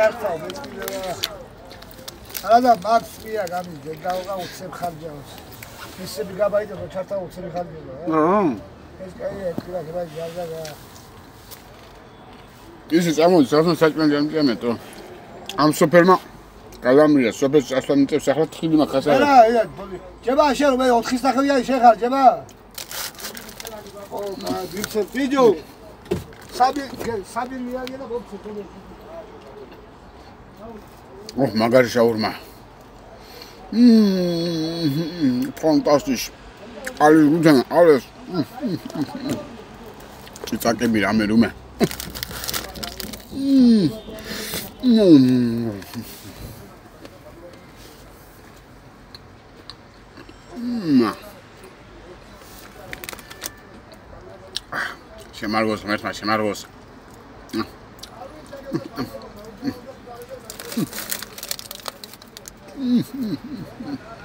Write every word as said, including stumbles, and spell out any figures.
გართავ მეტყიდა. არა მაქს მია გამიძე და უცებ ხარჯავს. ისები გაბაიდო ჩართა უცებ ხარჯება. აა. ეს კაია ეთქვა ხება ჯარდა და. ის წამოდი სასწაულს საჭმელი ამიტომეტო. ამ სოფერმა გალამრია სოფერს წასვლა მიწევს ახლა თხილი მახასა. არა, ია, ჯება შენ რომ მე ოთხის ნახევარი შეხარ ჯება. ო, მა ვიცე ვიდეო. საბი საბი მიაგე და ბობცე თორე. Oh, magari shawarma. Mmm, fantastisch. Alles gut, alles. Ich sage mir am Rume. Mmm. Mmm. Shemargos, merma, shemargos. Mm-hmm.